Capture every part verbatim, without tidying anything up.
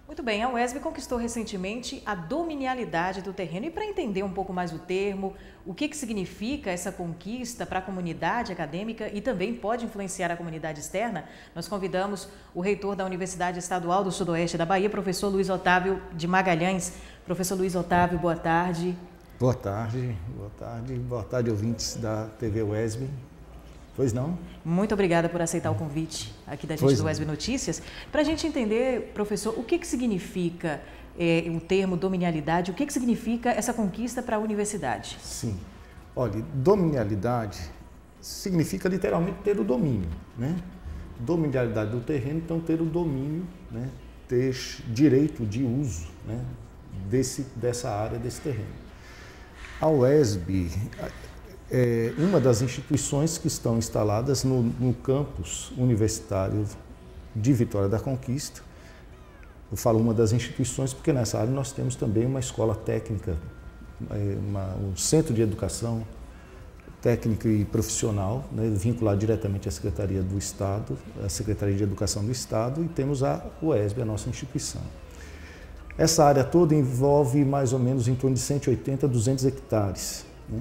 Muito bem, a UESB conquistou recentemente a dominialidade do terreno. E para entender um pouco mais o termo, o que, que significa essa conquista para a comunidade acadêmica e também pode influenciar a comunidade externa, nós convidamos o reitor da Universidade Estadual do Sudoeste da Bahia, professor Luiz Otávio de Magalhães. Professor Luiz Otávio, boa tarde. Boa tarde, boa tarde, boa tarde, ouvintes da T V UESB. Pois não? Muito obrigada por aceitar o convite aqui da gente pois do UESB Notícias. Para a gente entender, professor, o que, que significa é, o termo dominialidade, o que, que significa essa conquista para a universidade? Sim. Olha, dominialidade significa literalmente ter o domínio, né? Dominialidade do terreno, então ter o domínio, né? Ter direito de uso, né? Desse, dessa área, desse terreno. A UESB é uma das instituições que estão instaladas no, no campus universitário de Vitória da Conquista. Eu falo uma das instituições porque nessa área nós temos também uma escola técnica, uma, um centro de educação técnica e profissional, né, vinculado diretamente à Secretaria do Estado, à Secretaria de Educação do Estado, e temos a UESB, a nossa instituição. Essa área toda envolve mais ou menos em torno de cento e oitenta a duzentos hectares, né?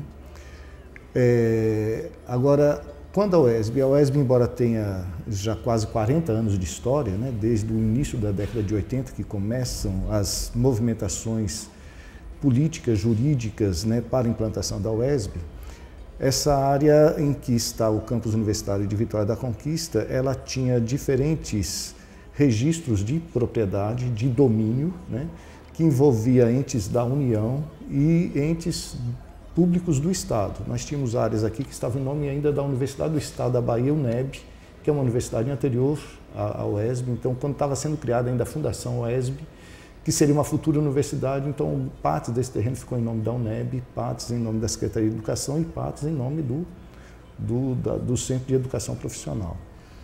É, agora, quando a UESB, a UESB, embora tenha já quase quarenta anos de história, né, desde o início da década de oitenta, que começam as movimentações políticas, jurídicas, né, para a implantação da UESB, essa área em que está o campus universitário de Vitória da Conquista, ela tinha diferentes registros de propriedade, de domínio, né, que envolvia entes da União e entes públicos do Estado. Nós tínhamos áreas aqui que estavam em nome ainda da Universidade do Estado da Bahia, UNEB, que é uma universidade anterior à UESB. Então, quando estava sendo criada ainda a Fundação UESB, que seria uma futura universidade, então parte desse terreno ficou em nome da UNEB, partes em nome da Secretaria de Educação e partes em nome do, do, da, do Centro de Educação Profissional.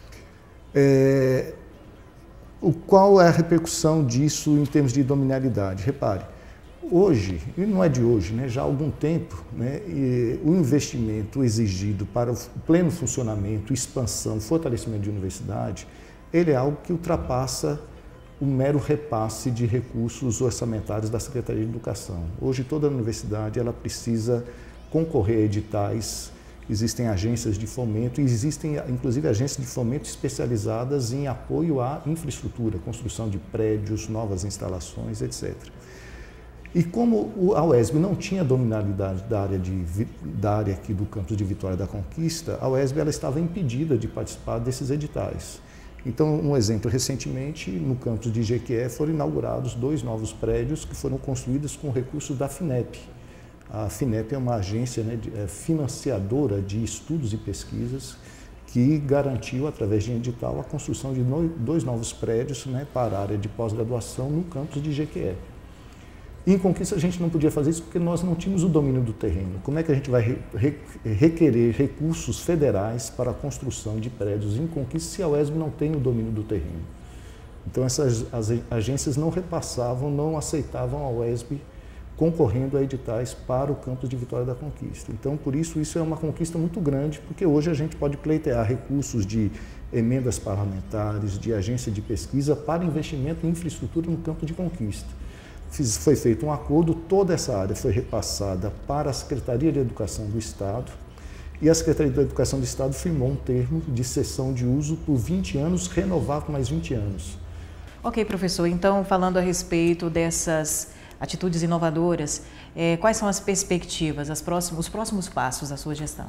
É, o, qual é a repercussão disso em termos de dominialidade? Repare, hoje, e não é de hoje, né, já há algum tempo, né, o investimento exigido para o pleno funcionamento, expansão, fortalecimento de universidade, ele é algo que ultrapassa o mero repasse de recursos orçamentários da Secretaria de Educação. Hoje toda a universidade ela precisa concorrer a editais, existem agências de fomento e existem inclusive agências de fomento especializadas em apoio à infraestrutura, construção de prédios, novas instalações, etcétera. E como a UESB não tinha dominalidade da área, de, da área aqui do campus de Vitória da Conquista, a UESB ela estava impedida de participar desses editais. Então, um exemplo, recentemente, no campus de Jequié foram inaugurados dois novos prédios que foram construídos com recursos da FINEP. A FINEP é uma agência, né, de, é, financiadora de estudos e pesquisas que garantiu, através de edital, a construção de no, dois novos prédios, né, para a área de pós-graduação no campus de Jequié. Em Conquista a gente não podia fazer isso porque nós não tínhamos o domínio do terreno. Como é que a gente vai re, re, requerer recursos federais para a construção de prédios em Conquista se a UESB não tem o domínio do terreno? Então essas as agências não repassavam, não aceitavam a UESB concorrendo a editais para o campus de Vitória da Conquista. Então por isso isso é uma conquista muito grande, porque hoje a gente pode pleitear recursos de emendas parlamentares, de agência de pesquisa para investimento em infraestrutura no campo de Conquista. Foi feito um acordo, toda essa área foi repassada para a Secretaria de Educação do Estado e a Secretaria de Educação do Estado firmou um termo de cessão de uso por vinte anos, renovar por mais vinte anos. Ok, professor. Então, falando a respeito dessas atitudes inovadoras, eh, quais são as perspectivas, as próximos, os próximos passos da sua gestão?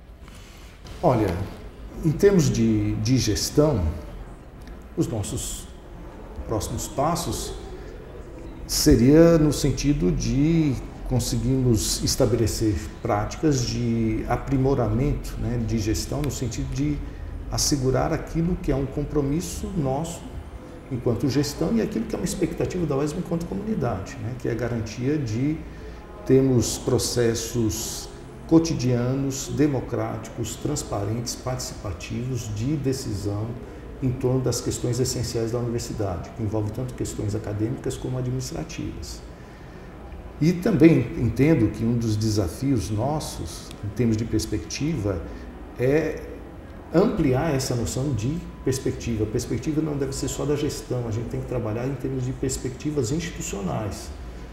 Olha, em termos de, de gestão, os nossos próximos passos seria no sentido de conseguirmos estabelecer práticas de aprimoramento, né, de gestão, no sentido de assegurar aquilo que é um compromisso nosso enquanto gestão e aquilo que é uma expectativa da UESB enquanto comunidade, né, que é a garantia de termos processos cotidianos, democráticos, transparentes, participativos de decisão em torno das questões essenciais da universidade, que envolve tanto questões acadêmicas como administrativas. E também entendo que um dos desafios nossos, em termos de perspectiva, é ampliar essa noção de perspectiva. A perspectiva não deve ser só da gestão, a gente tem que trabalhar em termos de perspectivas institucionais.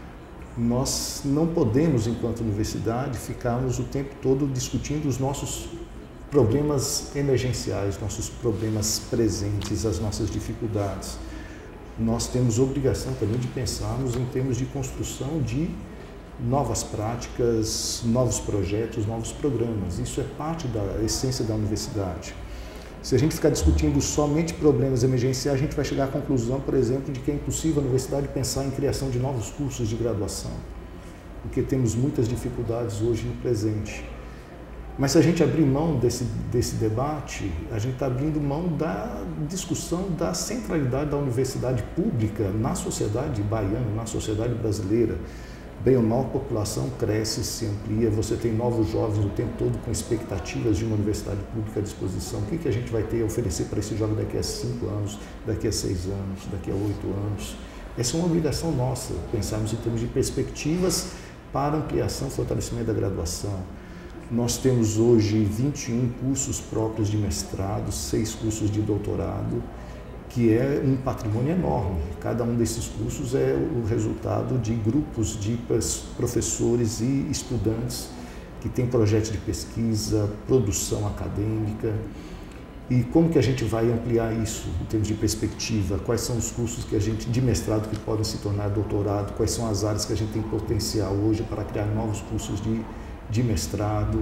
Nós não podemos, enquanto universidade, ficarmos o tempo todo discutindo os nossos problemas emergenciais, nossos problemas presentes, as nossas dificuldades. Nós temos obrigação também de pensarmos em termos de construção de novas práticas, novos projetos, novos programas. Isso é parte da essência da universidade. Se a gente ficar discutindo somente problemas emergenciais, a gente vai chegar à conclusão, por exemplo, de que é impossível a universidade pensar em criação de novos cursos de graduação, porque temos muitas dificuldades hoje no presente. Mas se a gente abrir mão desse, desse debate, a gente está abrindo mão da discussão da centralidade da universidade pública na sociedade baiana, na sociedade brasileira. Bem ou mal, a população cresce, se amplia, você tem novos jovens o tempo todo com expectativas de uma universidade pública à disposição. O que, que a gente vai ter a oferecer para esse jovem daqui a cinco anos, daqui a seis anos, daqui a oito anos? Essa é uma obrigação nossa, pensarmos em termos de perspectivas para ampliação e fortalecimento da graduação. Nós temos hoje vinte e um cursos próprios de mestrado, seis cursos de doutorado, que é um patrimônio enorme. Cada um desses cursos é o resultado de grupos de professores e estudantes que têm projetos de pesquisa, produção acadêmica. E como que a gente vai ampliar isso em termos de perspectiva? Quais são os cursos que a gente, de mestrado que podem se tornar doutorado? Quais são as áreas que a gente tem potencial hoje para criar novos cursos de de mestrado,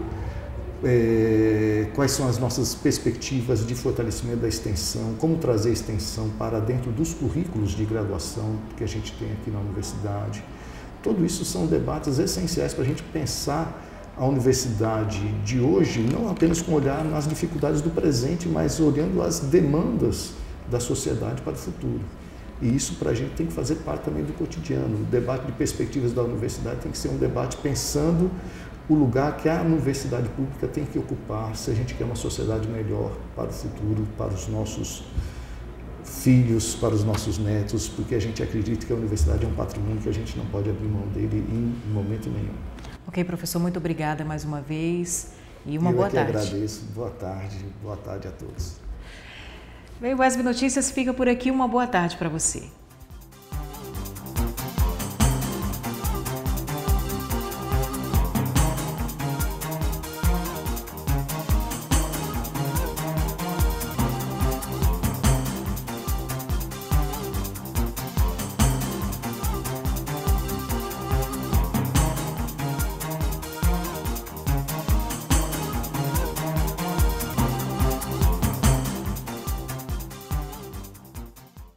é, quais são as nossas perspectivas de fortalecimento da extensão, como trazer a extensão para dentro dos currículos de graduação que a gente tem aqui na universidade. Tudo isso são debates essenciais para a gente pensar a universidade de hoje, não apenas com olhar nas dificuldades do presente, mas olhando as demandas da sociedade para o futuro. E isso para a gente tem que fazer parte também do cotidiano. O debate de perspectivas da universidade tem que ser um debate pensando o lugar que a universidade pública tem que ocupar se a gente quer uma sociedade melhor para o futuro, para os nossos filhos, para os nossos netos, porque a gente acredita que a universidade é um patrimônio que a gente não pode abrir mão dele em momento nenhum. Ok, professor, muito obrigada mais uma vez e uma Eu boa é que tarde. agradeço. Boa tarde, boa tarde a todos. Bem, o E S B Notícias fica por aqui. Uma boa tarde para você.